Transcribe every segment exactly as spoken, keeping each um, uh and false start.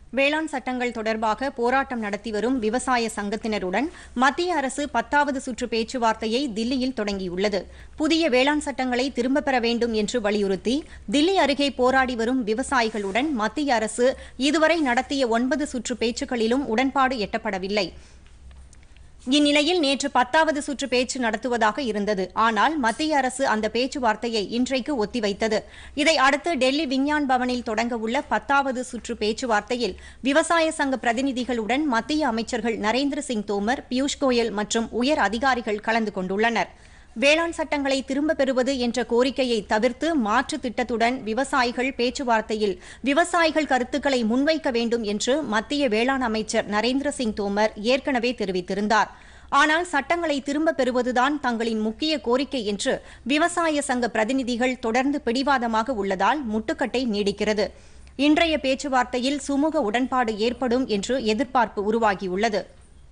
வேளாண் சட்டங்கள் தொடர்பாக போராட்டம் நடத்தி வரும் விவசாய சங்கத்தினருடன் மத்திய அரசு பத்தாவது சுற்று பேச்சுவார்த்தையை தில்லியில் தொடங்கியுள்ளது. புதிய வேளாண் சட்டங்களை திரும்பப் பெற வேண்டும் என்று வலியுறுத்தி தில்லி அருகே போராடி வரும் விவசாயிகளுடன் மத்திய அரசு இதுவரை நடத்திய ஒன்பது சுற்று பேச்சுக்களிலும் உடன்பாடு எட்டப்படவில்லை. இந்நிலையில் நேற்று பத்தாவது சுற்று பேச்சு நடத்துவதாக இருந்தது. ஆனால் மத்திய அரசு அந்த பேச்சுவார்த்தையை இன்றைக்கு ஒத்திவைத்தது. இதை அடுத்து டெல்லி விஞ்ஞான் பவனில் தொடங்கவுள்ள பத்தாவது சுற்று பேச்சுவார்த்தையில் விவசாய சங்க பிரதிநிதிகளுடன் மத்திய அமைச்சர்கள் நரேந்திர சிங் தோமர், பியூஷ் கோயல் மற்றும் உயர் அதிகாரிகள் கலந்து கொண்டுள்ளனர். வேளாண் சட்டங்களை திரும்பப் பெறுவது என்ற கோரிக்கையை தவிர்த்து மாற்று திட்டத்துடன் விவசாயிகள் பேச்சுவார்த்தையில் விவசாயிகள் கருத்துக்களை முன்வைக்க வேண்டும் என்று மத்திய வேளாண் அமைச்சர் நரேந்திர சிங் தோமர் ஏற்கனவே தெரிவித்திருந்தார். ஆனால் சட்டங்களை திரும்பப் பெறுவதுதான் தங்களின் முக்கிய கோரிக்கை என்று விவசாய சங்க பிரதிநிதிகள் தொடர்ந்து பிடிவாதமாக உள்ளதால் முட்டுக்கட்டை நீடிக்கிறது. இன்றைய பேச்சுவார்த்தையில் சுமூக உடன்பாடு ஏற்படும் என்று எதிர்பார்ப்பு உருவாகியுள்ளது.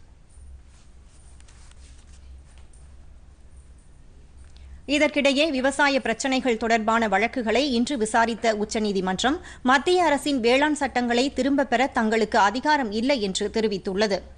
இதற்கிடையே விவசாய பிரச்சினைகள் தொடர்பான வழக்குகளை இன்று விசாரித்த உச்சநீதிமன்றம் மத்திய அரசின் வேளாண் சட்டங்களை திரும்பப் பெற தங்களுக்கு அதிகாரம் இல்லை என்று தெரிவித்துள்ளது.